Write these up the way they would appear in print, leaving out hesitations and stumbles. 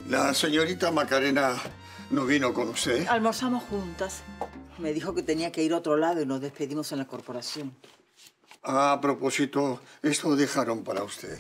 La señorita Macarena no vino con usted. Almorzamos juntas. Me dijo que tenía que ir a otro lado y nos despedimos en la corporación. A propósito, esto dejaron para usted.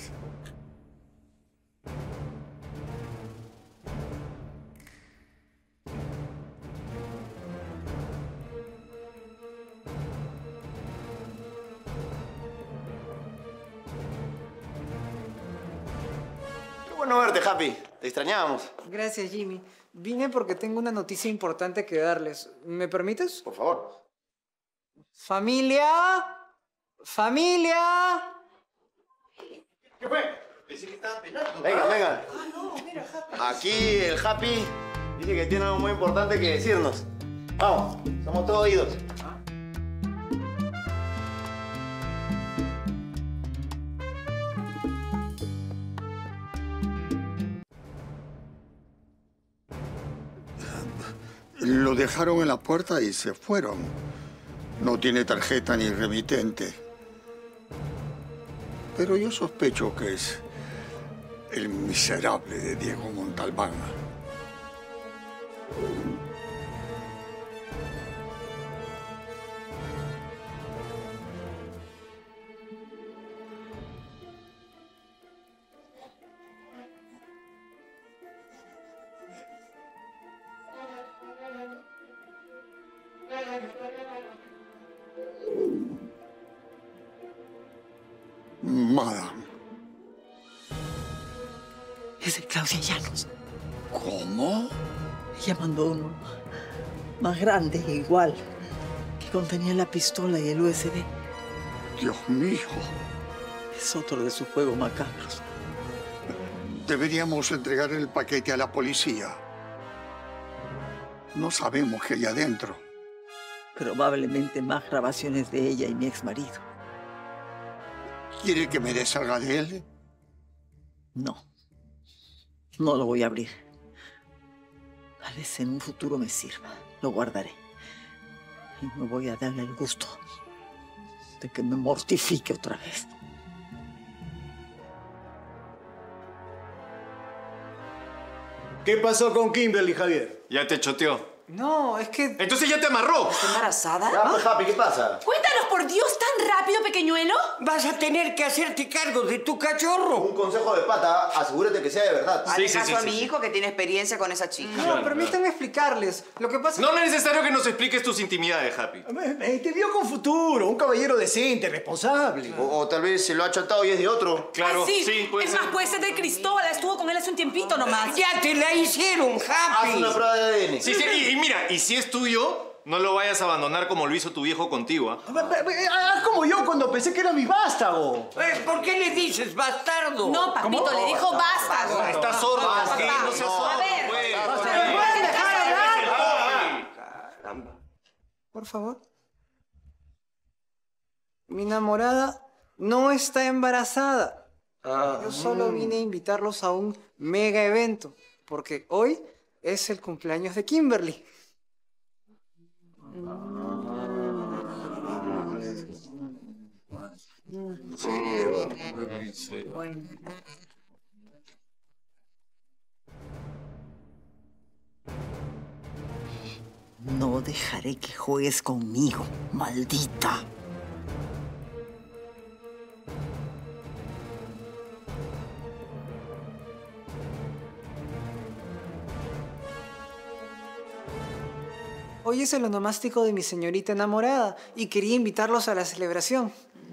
Qué bueno verte, Happy. Te extrañábamos. Gracias, Jimmy. Vine porque tengo una noticia importante que darles. ¿Me permites? Por favor. ¡Familia! ¡Familia! ¿Qué fue? Pensé que estaban penando. Venga, venga. Ah, no, mira, Happy. Aquí el Happy dice que tiene algo muy importante que decirnos. Vamos, somos todos oídos. Lo dejaron en la puerta y se fueron. No tiene tarjeta ni remitente. Pero yo sospecho que es el miserable de Diego Montalbán. Madame. Es de Claudia Llanos. ¿Cómo? Ella mandó uno más grande e igual, que contenía la pistola y el USB. Dios mío. Es otro de sus juegos macabros. Deberíamos entregar el paquete a la policía. No sabemos qué hay adentro. Probablemente más grabaciones de ella y mi exmarido. ¿Quiere que me deshaga de él? No. No lo voy a abrir. Tal vez en un futuro me sirva. Lo guardaré. Y no voy a darle el gusto de que me mortifique otra vez. ¿Qué pasó con Kimberly, Javier? Ya te choteó. No, es que... Entonces ya te amarró. ¿Está embarazada? Ya, pues, Happy, ¿qué pasa? Cuéntanos, por Dios, tan rápido, pequeñuelo. Vas a tener que hacerte cargo de tu cachorro. Un consejo de pata, asegúrate que sea de verdad. Hazle caso a mi hijo que tiene experiencia con esa chica. No, permítanme explicarles. Lo que pasa... No es necesario que nos expliques tus intimidades, Happy. Te vio con futuro, un caballero decente, responsable. O tal vez se lo ha chatado y es de otro. Claro, Ah, sí, puede es ser. más, puede ser de Cristóbal. Estuvo con él hace un tiempito nomás. Ya te la hicieron, Happy. Haz una prueba de ADN. Sí, y mira, y si es tuyo, no lo vayas a abandonar como lo hizo tu viejo contigo, ¿ah? Haz como yo cuando pensé que era mi vástago. ¿Por qué le dices bastardo? No, papito, le dijo basta. Está sordo, Basta. ¿qué? No seas sordo, A ver. pues. ¿Me pueden dejar hablar? Caramba. Por favor. Mi enamorada no está embarazada. Yo solo vine a invitarlos a un mega evento, porque hoy es el cumpleaños de Kimberly. No dejaré que juegues conmigo, maldita. Hoy es el onomástico de mi señorita enamorada y quería invitarlos a la celebración.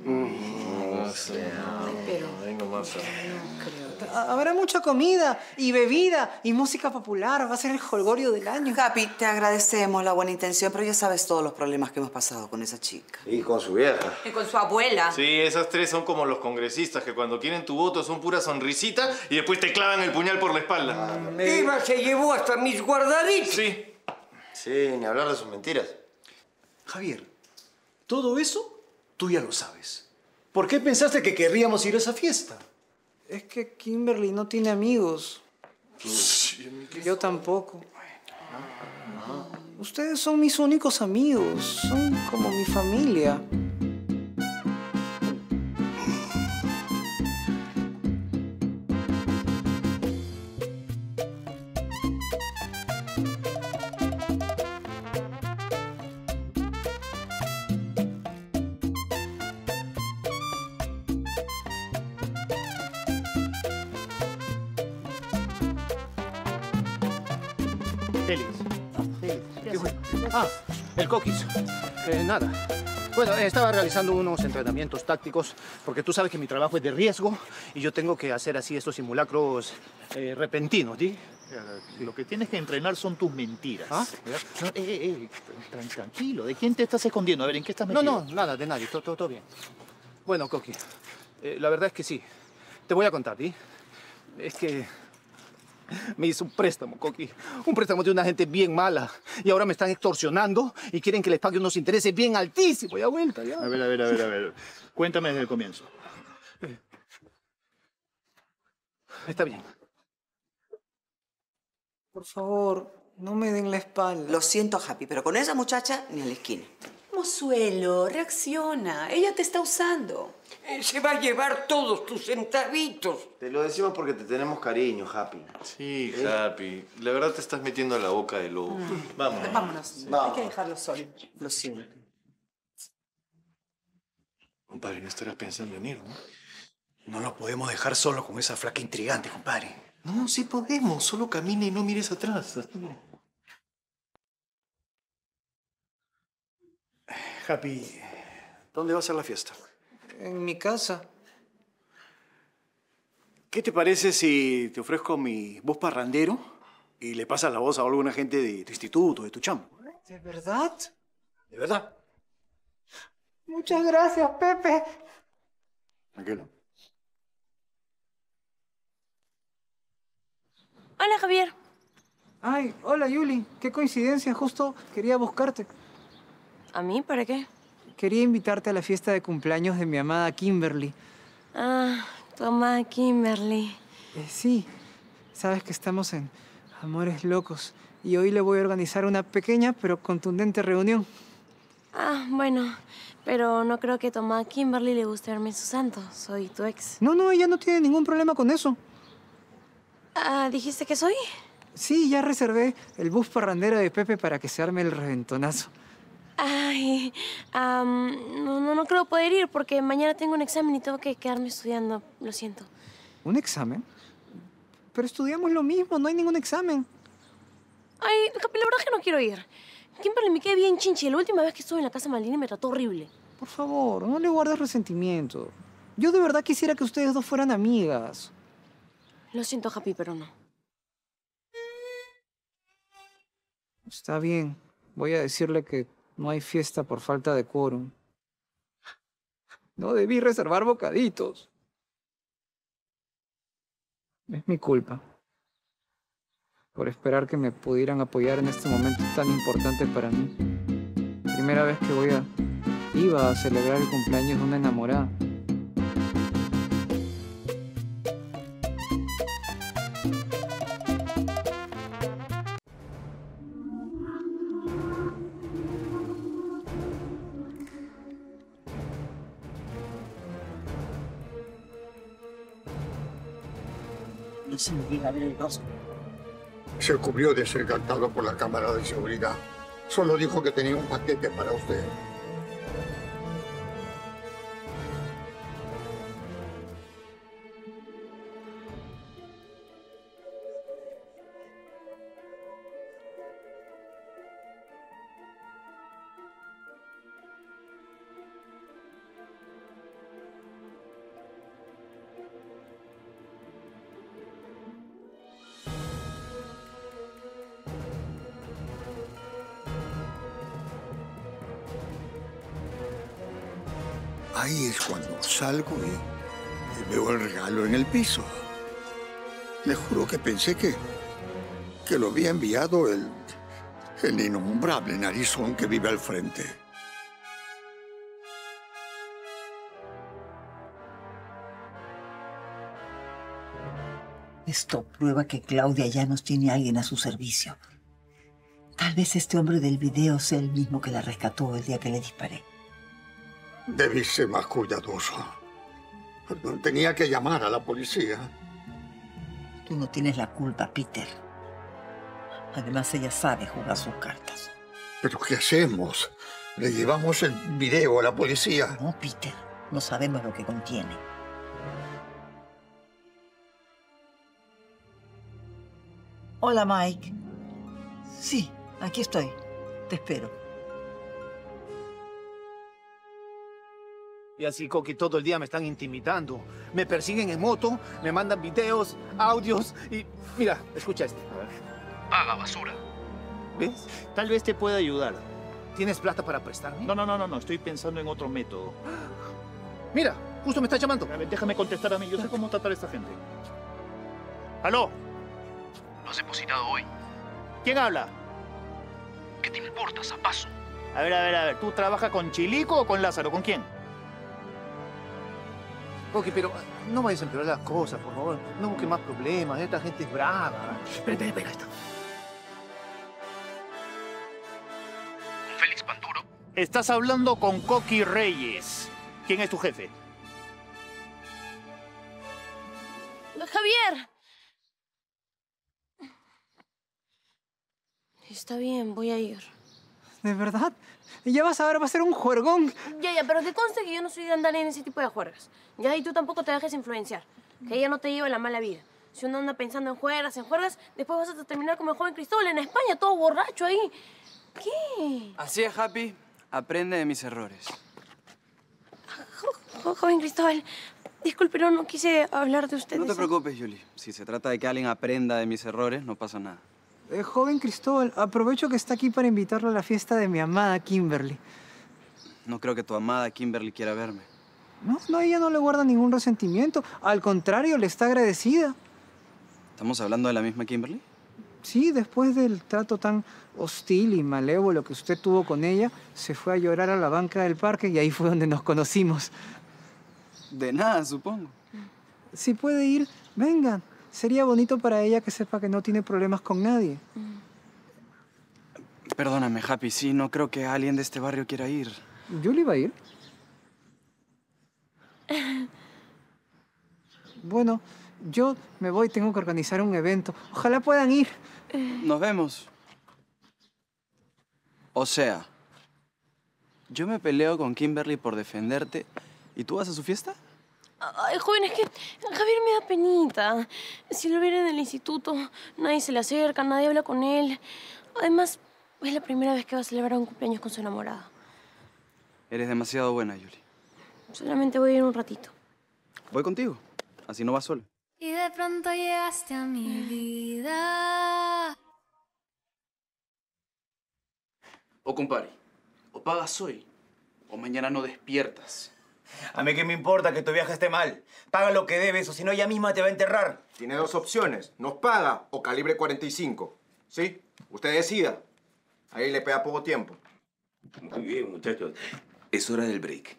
Habrá mucha comida y bebida y música popular. Va a ser el jolgorio del año. Happy, te agradecemos la buena intención, pero ya sabes todos los problemas que hemos pasado con esa chica. Y con su vieja. Y con su abuela. Sí, esas tres son como los congresistas que cuando quieren tu voto son pura sonrisita y después te clavan el puñal por la espalda. Eva se llevó hasta mis guardaditos. Sí. Sí, ni hablar de sus mentiras. Javier, todo eso tú ya lo sabes. ¿Por qué pensaste que querríamos ir a esa fiesta? Es que Kimberly no tiene amigos. Yo tampoco. Ustedes son mis únicos amigos. Son como mi familia. Félix. Ah, el Coquis. Nada. Bueno, estaba realizando unos entrenamientos tácticos porque tú sabes que mi trabajo es de riesgo y yo tengo que hacer así estos simulacros repentinos, ¿sí? Lo que tienes que entrenar son tus mentiras. ¿Ah? No, tranquilo, ¿de quién te estás escondiendo? A ver, ¿en qué estás metido? No, nada, de nadie, todo bien. Bueno, Coqui, la verdad es que sí. Te voy a contar, ¿sí? Es que me hizo un préstamo, Coqui. Un préstamo de una gente bien mala. Y ahora me están extorsionando y quieren que les pague unos intereses bien altísimos. Ya vuelta, ya. A ver. Cuéntame desde el comienzo. Está bien. Por favor, no me den la espalda. Lo siento, Happy, pero con esa muchacha ni a la esquina. Mozuelo, reacciona. Ella te está usando. Se va a llevar todos tus centavitos. Te lo decimos porque te tenemos cariño, Happy. Sí, Happy. La verdad te estás metiendo en la boca de lobo. Vámonos. Vámonos. Hay que dejarlo solo. Lo siento. Compadre, no estarás pensando en ir, ¿no? No lo podemos dejar solo con esa flaca intrigante, compadre. No, sí podemos. Solo camina y no mires atrás. Happy, ¿dónde va a ser la fiesta? En mi casa. ¿Qué te parece si te ofrezco mi bus parrandero y le pasas la voz a alguna gente de tu instituto, de tu chamo? ¿De verdad? ¿De verdad? Muchas gracias, Pepe. Tranquilo. Hola, Javier. Ay, hola, Yuli. Qué coincidencia. Justo quería buscarte. ¿A mí? ¿Para qué? Quería invitarte a la fiesta de cumpleaños de mi amada Kimberly. Ah, tu amada Kimberly. Sí. Sabes que estamos en Amores Locos. Y hoy le voy a organizar una pequeña pero contundente reunión. Ah, bueno. Pero no creo que a tu amada Kimberly le guste verme en su santo. Soy tu ex. No, ella no tiene ningún problema con eso. Ah, ¿dijiste que soy? Sí, ya reservé el bus parrandero de Pepe para que se arme el reventonazo. Ay, no creo poder ir porque mañana tengo un examen y tengo que quedarme estudiando. Lo siento. ¿Un examen? Pero estudiamos lo mismo, no hay ningún examen. Ay, Capi, la verdad es que no quiero ir. Kimberly me quedé bien chinche. La última vez que estuve en la casa Maldini me trató horrible. Por favor, no le guardes resentimiento. Yo de verdad quisiera que ustedes dos fueran amigas. Lo siento, Happy, pero no. Está bien. Voy a decirle que no hay fiesta por falta de quórum. No debí reservar bocaditos. Es mi culpa. Por esperar que me pudieran apoyar en este momento tan importante para mí. Primera vez que iba a celebrar el cumpleaños de una enamorada. No se me llega a ver el rostro. Se cubrió de ser captado por la cámara de seguridad. Solo dijo que tenía un paquete para usted. Ahí es cuando salgo y veo el regalo en el piso. Le juro que pensé que lo había enviado el innombrable narizón que vive al frente. Esto prueba que Claudia Llanos tiene a alguien a su servicio. Tal vez este hombre del video sea el mismo que la rescató el día que le disparé. Debí ser más cuidadoso. Tenía que llamar a la policía. Tú no tienes la culpa, Peter. Además, ella sabe jugar sus cartas. ¿Pero qué hacemos? ¿Le llevamos el video a la policía? No, Peter. No sabemos lo que contiene. Hola, Mike. Sí, aquí estoy. Te espero. Y así, Coqui, todo el día me están intimidando. Me persiguen en moto, me mandan videos, audios y... Mira, escucha esto. A ver. Paga, basura. ¿Ves? Tal vez te pueda ayudar. ¿Tienes plata para prestarme? No. Estoy pensando en otro método. Mira, justo me está llamando. A ver, déjame contestar a mí. Yo sé cómo tratar a esta gente. ¿Aló? Lo has depositado hoy. ¿Quién habla? ¿Qué te importa, zapazo? A ver. ¿Tú trabajas con Chilico o con Lázaro? ¿Con quién? Coqui, pero no vayas a empeorar las cosas, por favor. No busques más problemas. Esta gente es brava. Espera, esto. ¿Con Félix Panduro? Estás hablando con Coqui Reyes. ¿Quién es tu jefe? ¡Javier! Está bien, voy a ir. ¿De verdad? Ya vas a ver, va a ser un juergón. Ya, pero te conste que yo no soy de andar en ese tipo de juergas. Ya, y tú tampoco te dejes influenciar. Que ella no te lleve la mala vida. Si uno anda pensando en juergas, después vas a terminar como el joven Cristóbal en España, todo borracho ahí. ¿Qué? Así es, Happy. Aprende de mis errores. Joven Cristóbal, disculpe, no quise hablar de usted. No te preocupes, Julie. Si se trata de que alguien aprenda de mis errores, no pasa nada. Joven Cristóbal, aprovecho que está aquí para invitarlo a la fiesta de mi amada Kimberly. No creo que tu amada Kimberly quiera verme. No, ella no le guarda ningún resentimiento. Al contrario, le está agradecida. ¿Estamos hablando de la misma Kimberly? Sí, después del trato tan hostil y malévolo que usted tuvo con ella, se fue a llorar a la banca del parque y ahí fue donde nos conocimos. De nada, supongo. Si puede ir, venga. Sería bonito para ella que sepa que no tiene problemas con nadie. Perdóname, Happy. Sí, no creo que alguien de este barrio quiera ir. ¿Julie va a ir? Bueno, yo me voy, tengo que organizar un evento. Ojalá puedan ir. Nos vemos. O sea, yo me peleo con Kimberly por defenderte y tú vas a su fiesta. Ay, joven, es que Javier me da penita. Si lo viera en el instituto, nadie se le acerca, nadie habla con él. Además, es la primera vez que va a celebrar un cumpleaños con su enamorada. Eres demasiado buena, Julie. Solamente voy a ir un ratito. Voy contigo. Así no vas sola. Y de pronto llegaste a mi vida. O compadre, o pagas hoy, o mañana no despiertas. A mí qué me importa que tu viaje esté mal. Paga lo que debes o si no ella misma te va a enterrar. Tiene dos opciones. Nos paga o calibre 45. ¿Sí? Usted decida. Ahí le pega poco tiempo. Muy bien, muchachos. Es hora del break.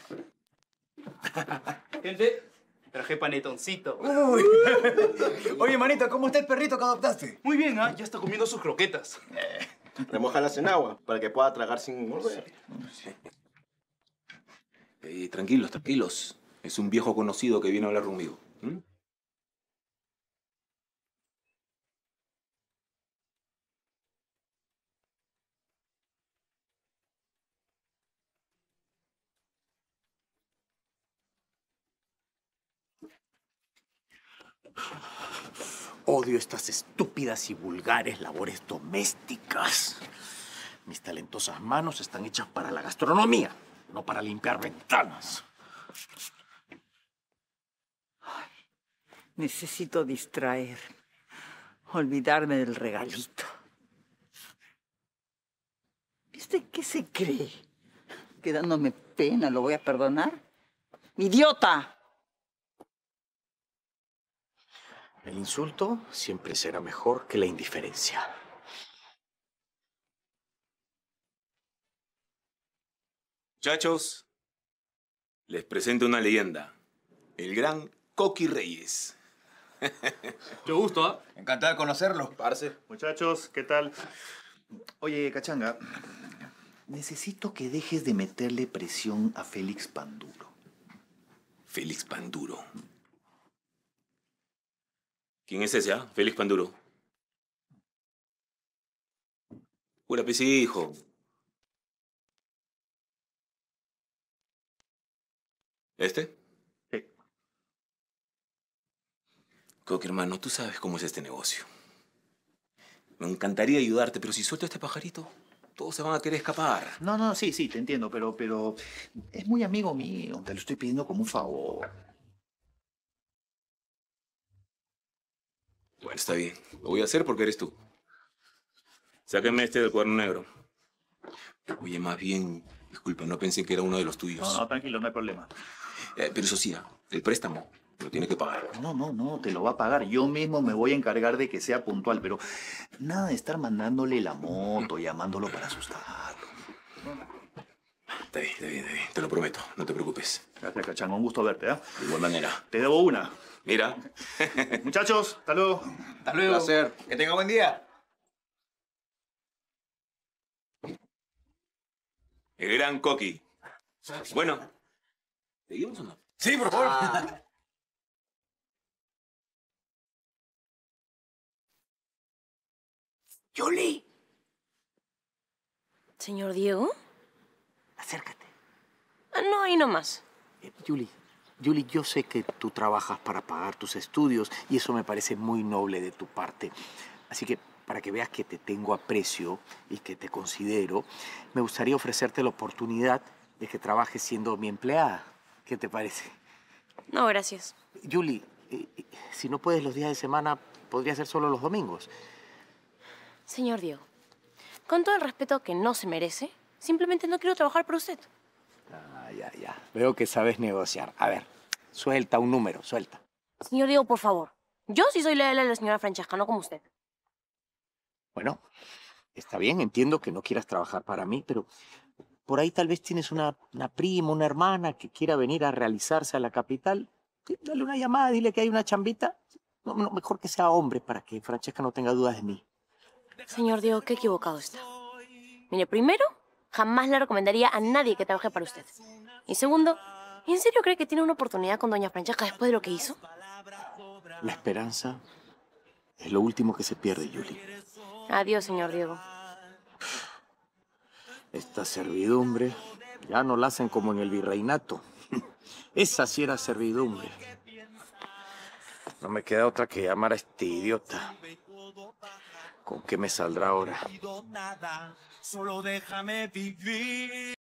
Gente, traje panetoncito. Uy. Oye, manito, ¿cómo está el perrito que adoptaste? Muy bien, ¿ah? Ya está comiendo sus croquetas. Remójalas en agua para que pueda tragar sin morder. Tranquilos. Es un viejo conocido que viene a hablar conmigo. Odio estas estúpidas y vulgares labores domésticas. Mis talentosas manos están hechas para la gastronomía, no para limpiar ventanas. Necesito distraer, olvidarme del regalito. ¿Viste qué se cree? ¿Que dándome pena lo voy a perdonar? ¡Idiota! El insulto siempre será mejor que la indiferencia. Muchachos, les presento una leyenda. El gran Coqui Reyes. Mucho gusto, ¿ah? Encantado de conocerlo. Parce. Muchachos, ¿qué tal? Oye, Cachanga, necesito que dejes de meterle presión a Félix Panduro. Félix Panduro. ¿Quién es ese, ah? Félix Panduro. Pura pues, hijo. ¿Este? Sí. Coqui, hermano, tú sabes cómo es este negocio. Me encantaría ayudarte, pero si suelto a este pajarito, todos se van a querer escapar. No, sí, te entiendo, pero es muy amigo mío. Te lo estoy pidiendo como un favor. Bueno, está bien. Lo voy a hacer porque eres tú. Sáquenme este del cuaderno negro. Oye, más bien, disculpa, no pensé que era uno de los tuyos. No, tranquilo, no hay problema. Pero eso sí, el préstamo lo tiene que pagar. No, te lo va a pagar. Yo mismo me voy a encargar de que sea puntual, pero nada de estar mandándole la moto, llamándolo para asustarlo. Está bien. Te lo prometo, no te preocupes. Gracias, Cachán. Un gusto verte, ¿eh? De igual manera. Te debo una. Mira. Muchachos, hasta luego. Hasta luego. Un placer. Que tenga buen día. El gran Coqui. Bueno, ¿seguimos o no? Sí, por favor. Julie. Señor Diego. Acércate. No, ahí nomás. Julie, yo sé que tú trabajas para pagar tus estudios y eso me parece muy noble de tu parte. Así que para que veas que te tengo aprecio y que te considero, me gustaría ofrecerte la oportunidad de que trabajes siendo mi empleada. ¿Qué te parece? No, gracias. Julie, si no puedes los días de semana, podría ser solo los domingos. Señor Diego, con todo el respeto que no se merece, simplemente no quiero trabajar para usted. Ya. Veo que sabes negociar. A ver, suelta un número, suelta. Señor Diego, por favor. Yo sí soy leal a la señora Francesca, no como usted. Bueno, está bien, entiendo que no quieras trabajar para mí, pero por ahí tal vez tienes una prima, una hermana que quiera venir a realizarse a la capital. Sí, dale una llamada, dile que hay una chambita. No, mejor que sea hombre para que Francesca no tenga dudas de mí. Señor Diego, qué equivocado está. Mire, primero, jamás le recomendaría a nadie que trabaje para usted. Y segundo, ¿en serio cree que tiene una oportunidad con doña Francesca después de lo que hizo? La esperanza es lo último que se pierde, Julie. Adiós, señor Diego. Esta servidumbre ya no la hacen como en el virreinato. Esa sí era servidumbre. No me queda otra que llamar a este idiota. ¿Con qué me saldrá ahora? Solo déjame vivir.